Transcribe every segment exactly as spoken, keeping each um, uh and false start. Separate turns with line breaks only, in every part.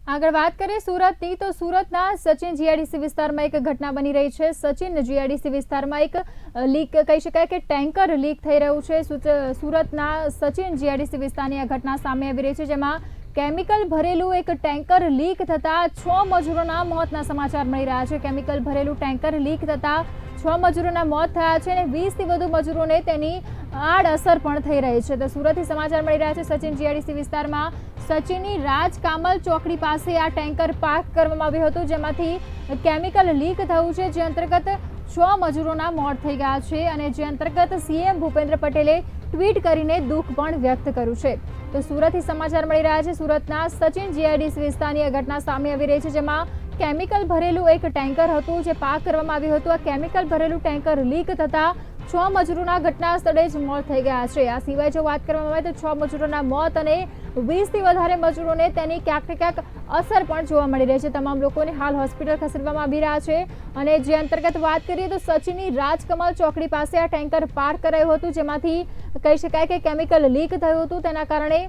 આગળ વાત કરીએ સુરતની, તો સુરતના સચિન જીઆઈડીસી વિસ્તારમાં એક ઘટના બની રહી છે। સચિન જીઆઈડીસી વિસ્તારમાં એક લીક કહી શકાય કે ટેન્કર લીક થઈ રહ્યું છે। સુરતના સચિન જીઆઈડીસી વિસ્તારની આ ઘટના સામે આવી રહી છે, જેમાં કેમિકલ ભરેલું એક ટેન્કર લીક થતા છ મજૂરોના મોતના સમાચાર મળી રહ્યા છે। કેમિકલ ભરેલું ટેન્કર લીક થતા છ મજૂરોના મોત થયા છે અને વીસ થી વધુ મજૂરોને તેની આડઅસર પણ થઈ રહી છે। તો સુરતથી સમાચાર મળી રહ્યા છે સચિન જીઆઈડીસી વિસ્તારમાં સચિનની રાજકમલ ચોકડી પાસે આ ટેન્કર પાર્ક કરવામાં આવ્યું હતું, જેમાંથી કેમિકલ લીક થયું છે, જે અંતર્ગત છ મજૂરોના મોત થઈ ગયા છે અને જે અંતર્ગત સીએમ ભૂપેન્દ્ર પટેલે ટ્વીટ કરીને દુઃખ પણ વ્યક્ત કર્યું છે। તો સુરતથી સમાચાર મળી રહ્યા છે સુરતના સચિન જીઆઈડીસી વિસ્તારની આ ઘટના સામે આવી રહી છે, જેમાં કેમિકલ ભરેલું એક ટેન્કર હતું જે પાર્ક કરવામાં આવ્યું હતું। આ કેમિકલ ભરેલું ટેન્કર લીક થતા છ મજૂરોના ઘટના સ્થળે જ મોત થઈ ગયા છે। આ સિવાય જો વાત કરવામાં આવે તો છ મજૂરોના મોત અને વીસ થી વધારે મજૂરોને તેની ક્યાંક ને ક્યાંક અસર પણ જોવા મળી રહી છે। તમામ લોકોને હાલ હોસ્પિટલ ખસેડવામાં આવી રહ્યા છે અને જે અંતર્ગત વાત કરીએ તો સચિનની રાજકમલ ચોકડી પાસે આ ટેન્કર પાર્ક કરાયું હતું, જેમાંથી કહી શકાય કે કેમિકલ લીક થયું હતું, તેના કારણે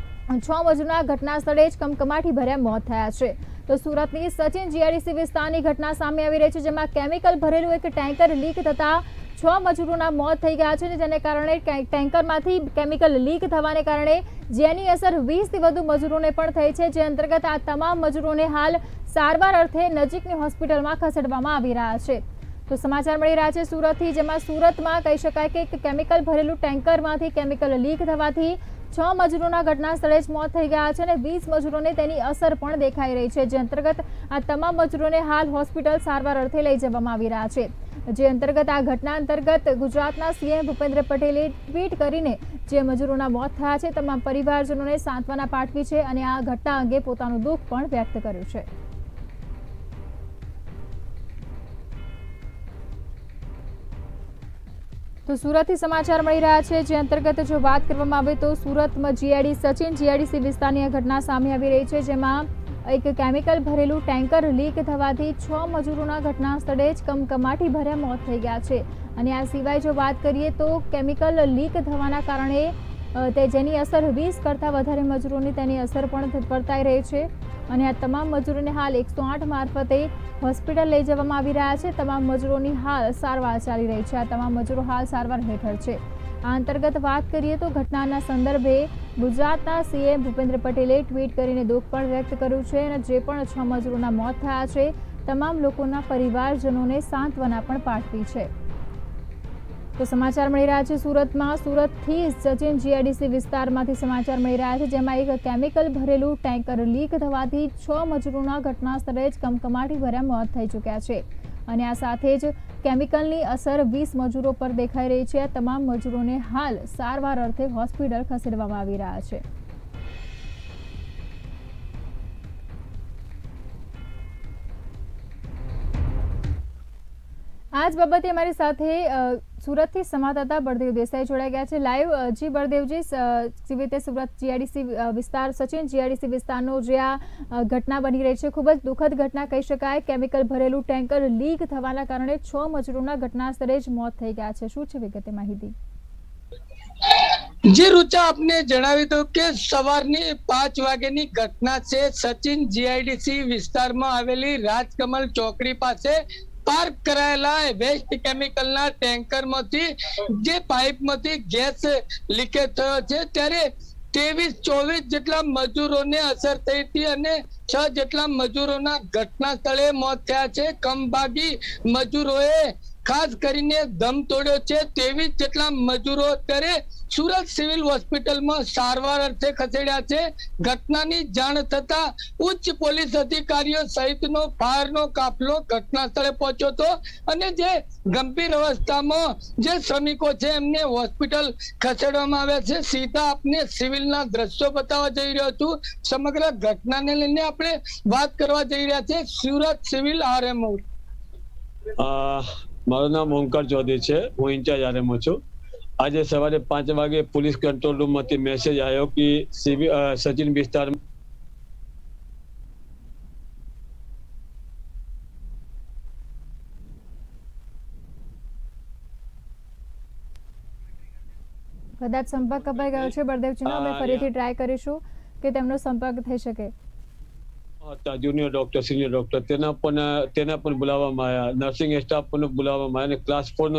છ મજૂરના ઘટના સ્થળે જ કમકમાટી ભર્યા મોત થયા છે। તો સુરતની સચિન જીઆઈડીસી વિસ્તારની ઘટના સામે આવી રહી છે, જેમાં કેમિકલ ભરેલું એક ટેન્કર લીક થતા છ મજૂરોના મોત થઈ ગયા છે, જેને કારણે ટેન્કરમાંથી કેમિકલ લીક થવાને કારણે જેની અસર વીસ થી વધુ મજૂરોને પણ થઈ છે, જે અંતર્ગત આ તમામ મજૂરોને હાલ સારવાર અર્થે નજીકની હોસ્પિટલમાં ખસેડવામાં આવી રહ્યા છે। તો સમાચાર મળી રહ્યા છે સુરતથી, જેમાં સુરતમાં કહી શકાય કે કેમિકલ ભરેલું ટેન્કરમાંથી કેમિકલ લીક થવાથી છ મજૂરોના ઘટના સ્થળે જ મોત થઈ ગયા છે અને વીસ મજૂરોને તેની અસર પણ દેખાઈ રહી છે, જે અંતર્ગત આ તમામ મજૂરોને હાલ હોસ્પિટલ સારવાર અર્થે લઈ જવામાં આવી રહ્યા છે। જે અંતર્ગત આ ઘટના અંતર્ગત ગુજરાતના સીએમ ભૂપેન્દ્ર પટેલે ટ્વીટ કરીને જે મજૂરોના મોત થયા છે તમામ પરિવારજનોને સાંત્વના પાઠવી છે અને આ ઘટના અંગે પોતાનું દુઃખ પણ વ્યક્ત કર્યું છે। તો સુરતથી સમાચાર મળી રહ્યા છે, જે અંતર્ગત જો વાત કરવામાં આવે તો સુરતમાં જીઆઈડી સચિન જીઆઈડીસી વિસ્તારની આ ઘટના સામે આવી રહી છે, જેમાં એક કેમિકલ ભરેલું ટેન્કર લીક થવાથી છ મજૂરોના ઘટના સ્થળે જ કમકમાટી ભર્યા મોત થઈ ગયા છે અને આ સિવાય જો વાત કરીએ તો કેમિકલ લીક થવાના કારણે તે જેની અસર વીસ કરતાં વધારે મજૂરોની તેની અસર પણ વર્તાઈ રહી છે અને આ તમામ મજૂરોને હાલ એકસો આઠ મારફતે હોસ્પિટલ લઈ જવામાં આવી રહ્યા છે। તમામ મજૂરોની હાલ સારવાર ચાલી રહી છે। આ તમામ મજૂરો હાલ સારવાર હેઠળ છે। આ અંતર્ગત વાત કરીએ તો ઘટનાના સંદર્ભે ગુજરાતના સીએમ ભૂપેન્દ્ર પટેલે ટ્વીટ કરીને દુઃખ પણ વ્યક્ત કર્યું છે અને જે પણ છ મજૂરોના મોત થયા છે તમામ લોકોના પરિવારજનોને સાંત્વના પણ પાઠવી છે। તો સમાચાર મળી રહ્યા છે સુરતમાં સુરતથી સચિન જીઆઈડીસી વિસ્તારમાંથી સમાચાર મળી રહ્યા છે, જેમાં એક કેમિકલ ભરેલું ટેન્કર લીક થવાથી છ મજૂરોના ઘટના સ્થળે જ કમકમાટી ભર્યા મોત થઈ ચૂક્યા છે અને આ સાથે જ કેમિકલની અસર વીસ મજૂરો પર દેખાઈ રહી છે। આ તમામ મજૂરોને હાલ સારવાર અર્થે હોસ્પિટલ ખસેડવામાં આવી રહ્યા છે। આજ બાબતે અમારી સાથે સુરતથી સંવાદદાતા બળદેવ દેસાઈ જોડાઈ ગયા છે લાઈવ। જી બળદેવજી, જેવી રીતે સુરત જીઆઈડીસી વિસ્તાર સચિન જીઆઈડીસી વિસ્તારનો જે આ ઘટના બની રહી છે ખૂબ જ દુઃખદ ઘટના કહી શકાય। કેમિકલ ભરેલું ટેન્કર લીક થવાના કારણે છ મજૂરોના ઘટના સ્થળે જ મોત થઈ ગયા છે, શું છે વિગતે માહિતી?
જે રૂચા આપને જણાવી દઉં કે સવારની પાંચ વાગ્યાની ઘટના છે। સચિન જીઆઈડીસી વિસ્તારમાં આવેલી રાજકમલ ચોકડી પાસે પાર્ક કરાયેલા વેસ્ટ કેમિકલના ટેન્કરમાંથી જે પાઇપમાંથી ગેસ લીકેજ થયો છે, ત્યારે ત્રેવીસ ચોવીસ જેટલા મજૂરોને અસર થઈ હતી અને છ જેટલા મજૂરોના ઘટના સ્થળે મોત થયા છે। કમભાગી મજૂરોએ ખાસ કરીને દમ તોડ્યો છે। ત્રેવીસ જેટલા મજૂરો અત્યારે સુરત સિવિલ હોસ્પિટલમાં સારવાર અર્થે ખસેડ્યા છે। ઘટનાની જાણ થતા ઉચ્ચ પોલીસ અધિકારીઓ સહિતનો ફાયરનો કાફલો ઘટના સ્થળે પહોંચ્યો હતો અને જે ગંભીર અવસ્થામાં જે શ્રમિકો છે એમને હોસ્પિટલ ખસેડવામાં આવ્યા છે। સીધા આપને સિવિલના દ્રશ્યો બતાવવા જઈ રહ્યો છું। સમગ્ર ઘટનાને લઈને આપણે વાત કરવા જઈ રહ્યા છે સુરત સિવિલ આરએમઓ।
મારું નામ ઓમકાર ચૌધરી છે, હું ઇન્ચાર્જ આરએમઓ છું। આજે સવારે પાંચ વાગે પોલીસ કંટ્રોલ રૂમ માંથી મેસેજ આવ્યો કે સચિન વિસ્તાર
કદાચ સંપર્ક કપાઈ ગયો છે બળદેવજીનો, અમે ફરીથી ટ્રાય કરીશું કે તેમનો સંપર્ક થઈ શકે।
હતા જુનિયર ડોક્ટર સિનિયર ડોક્ટર તેના પણ તેના પણ બોલાવવામાં આવ્યા, નર્સિંગ સ્ટાફ પણ બોલાવવામાં આવ્યા અને ક્લાસ ફોર નો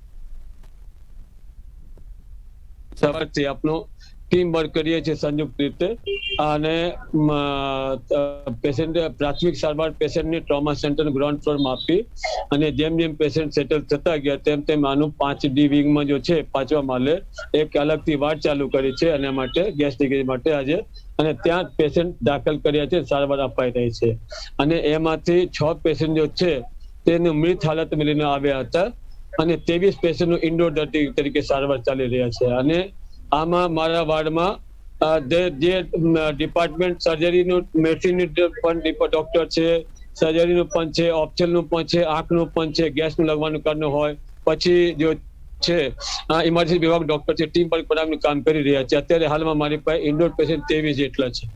સવારથી આપનો ટીમ વર્ક કરીએ છીએ સંયુક્ત રીતે અને પેશન્ટ પ્રાથમિક સારવાર પેશન્ટની ટ્રોમા સેન્ટર ગ્રાઉન્ડ ફ્લોરમાં આપી અને જેમ જેમ પેશન્ટ સેટલ થતા ગયા તેમ તેમ આનું પાંચ ડી વિંગમાં જો છે પાંચમા માલે એક અલગથી વાર્ડ ચાલુ કરી છે અને માટે ગેસ ડિગ્રી માટે આજે અને ત્યાં પેશન્ટ દાખલ કર્યા છે, સારવાર અપાઈ રહી છે અને એમાંથી છ પેશન્ટ જો છે તેનું મૃત હાલત મળીને આવ્યા હતા અને ત્રેવીસ પેશન્ટનું ઇન્ડોર દર્દી તરીકે સારવાર ચાલી રહ્યા છે અને આમાં મારા વાર્ડમાં જે ડિપાર્ટમેન્ટ સર્જરીનું મેડિસિનનું પણ ડોક્ટર છે, સર્જરીનું પણ છે, ઓપ્શનનું પણ છે, આંખનું પણ છે, ગેસનું લગવાનું કારનું હોય પછી જો છે ઇમરજન્સી વિભાગ ડોક્ટર છે, ટીમ પર પણ કામ કરી રહ્યા છે. અત્યારે હાલમાં મારી પાસે ઇન્ડોર પેશન્ટ ત્રેવીસ જેટલા છે.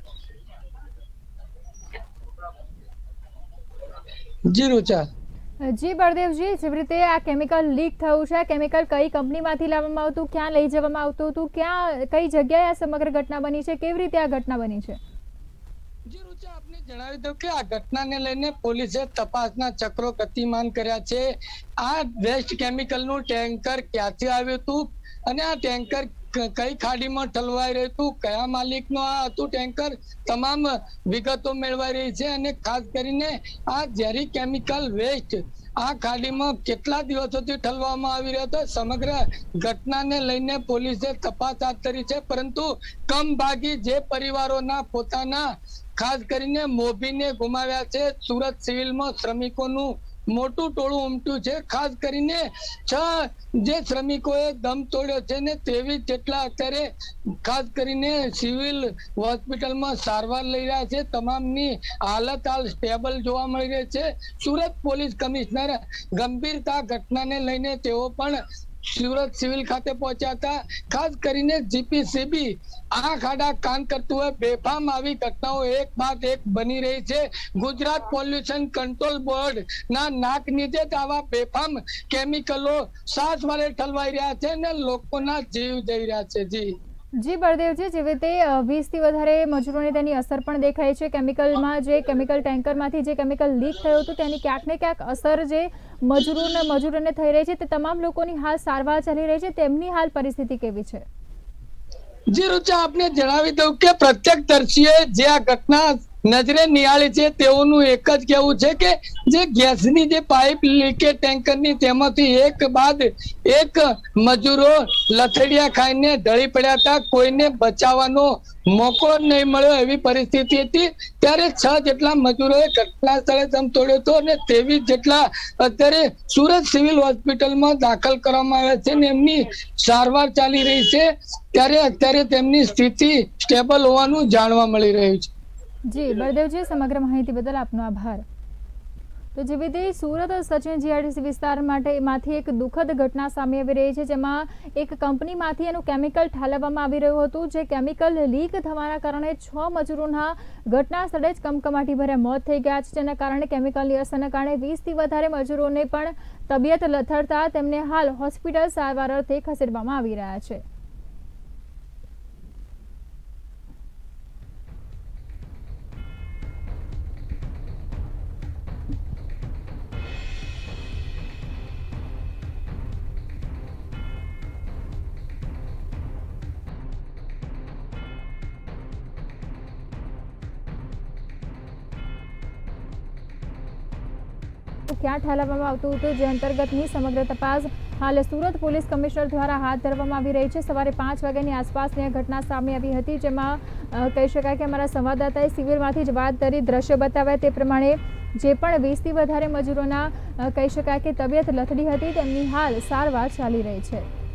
જી રૂચા.
જી બળદેવજી, જેવી રીતે આ કેમિકલ લીક થયું છે, કેમિકલ કઈ કંપનીમાંથી લાવવામાં આવતું, ક્યાં લઈ જવામાં આવતું હતું, ક્યાં કઈ જગ્યાએ આ સમગ્ર ઘટના બની છે, કેવી રીતે આ ઘટના બની છે?
જી રૂચા, આપને જણાવી દઉં કે આ ઘટનાને લઈને પોલીસે તપાસના ચક્રો ગતિમાન કર્યા છે. આ વેસ્ટ કેમિકલનું ટેન્કર ક્યાંથી આવ્યું હતું અને આ ટેન્કર કઈ ખાડીમાં ઠલવાઈ રહ્યું હતું, કયા માલિકનું આ હતું ટેન્કર, તમામ વિગતો મેળવાઈ રહી છે અને ખાસ કરીને આ ઝેરી કેમિકલ વેસ્ટ આ ખાડીમાં કેટલા દિવસોથી ઠલવામાં આવી રહ્યો હતો. સમગ્ર ઘટનાને લઈને પોલીસે તપાસ હાથ ધરી છે, પરંતુ કમભાગી જે પરિવારોના પોતાના ખાસ કરીને મોભીને ગુમાવ્યા છે, સુરત સિવિલમાં શ્રમિકોનું મોટું ટોળું ઉમટ્યું છે. ખાસ કરીને છ જે શ્રમિકોએ દમ તોડ્યો છે ને ત્રેવીસ જેટલા અત્યારે ખાસ કરીને સિવિલ હોસ્પિટલમાં સારવાર લઈ રહ્યા છે. તમામની હાલત હાલ સ્ટેબલ જોવા મળી રહી છે. સુરત પોલીસ કમિશનર ગંભીરતા ઘટનાને લઈને તેઓ પણ સુરત સિવિલ ખાતે પહોંચ્યા હતા. ખાસ કરીને જીપીસીબી આ ખાડા કાન કરતું હોય બેફામ આવી ઘટનાઓ એક બાદ એક બની રહી છે. ગુજરાત પોલ્યુશન કંટ્રોલ બોર્ડ ના નાક નીચે જ આવા બેફામ કેમિકલો સાત વારે ઠલવાઈ રહ્યા છે અને લોકોના જીવ જઈ રહ્યા છે. જી
જી બળદેવજી, જેવી રીતે વીસ થી વધારે મજૂરોને તેની અસર પણ દેખાય છે. કેમિકલમાં જે કેમિકલ ટેન્કરમાંથી જે કેમિકલ લીક થયું હતું તેની ક્યાંક ને ક્યાંક અસર જે મજૂરોને મજૂરોને થઈ રહી છે, તે તમામ લોકોની હાલ સારવાર ચાલી રહી છે, તેમની હાલ પરિસ્થિતિ કેવી છે?
જી રૂચા, આપને જણાવી દઉં કે પ્રત્યક્ષદર્શીએ જે આ ઘટના નજરે નિહાળી છે તેઓનું એક જ કહેવું છે કે જે ગેસની જે પાઇપ લીકેજ ટેન્કરની તેમાંથી એક બાદ એક મજૂરો લથડિયા ખાઈને ઢળી પડ્યા હતા. કોઈને બચાવવાનો મોકો નહીં મળ્યો એવી પરિસ્થિતિ હતી. ત્યારે છ જેટલા મજૂરોએ ઘટના સ્થળે દમ તોડ્યો હતો અને ત્રેવીસ જેટલા અત્યારે સુરત સિવિલ હોસ્પિટલમાં દાખલ કરવામાં આવ્યા છે અને એમની સારવાર ચાલી રહી છે. ત્યારે અત્યારે તેમની સ્થિતિ સ્ટેબલ હોવાનું જાણવા મળી રહ્યું છે.
જી બળદેવજી, સમગ્ર માહિતી બદલ આપનો આભાર. તો જેવી રીતે સુરત સચિન જીઆઈડીસી વિસ્તાર માટે માંથી એક દુઃખદ ઘટના સામે આવી રહી છે, જેમાં એક કંપનીમાંથી એનું કેમિકલ ઠાલવવામાં આવી રહ્યું હતું. જે કેમિકલ લીક થવાના કારણે છ મજૂરોના ઘટના સ્થળે જ કમકમાટી ભર્યા મોત થઈ ગયા છે, જેના કારણે કેમિકલની અસરના કારણે વીસ થી વધારે મજૂરોને પણ તબિયત લથડતા તેમને હાલ હોસ્પિટલ સારવાર અર્થે ખસેડવામાં આવી રહ્યા છે. ક્યાં ઠાલવવામાં આવતું હતું, જે અંતર્ગતની સમગ્ર તપાસ હાલ સુરત પોલીસ કમિશનર દ્વારા હાથ ધરવામાં આવી રહી છે. સવારે પાંચ વાગ્યાની આસપાસની આ ઘટના સામે આવી હતી, જેમાં કહી શકાય કે અમારા સંવાદદાતાએ સિવિલમાંથી જ વાત કરી દ્રશ્ય બતાવ્યા તે પ્રમાણે જે પણ વીસ થી વધારે મજૂરોના કહી શકાય કે તબિયત લથડી હતી તેમની હાલ સારવાર ચાલી રહી છે.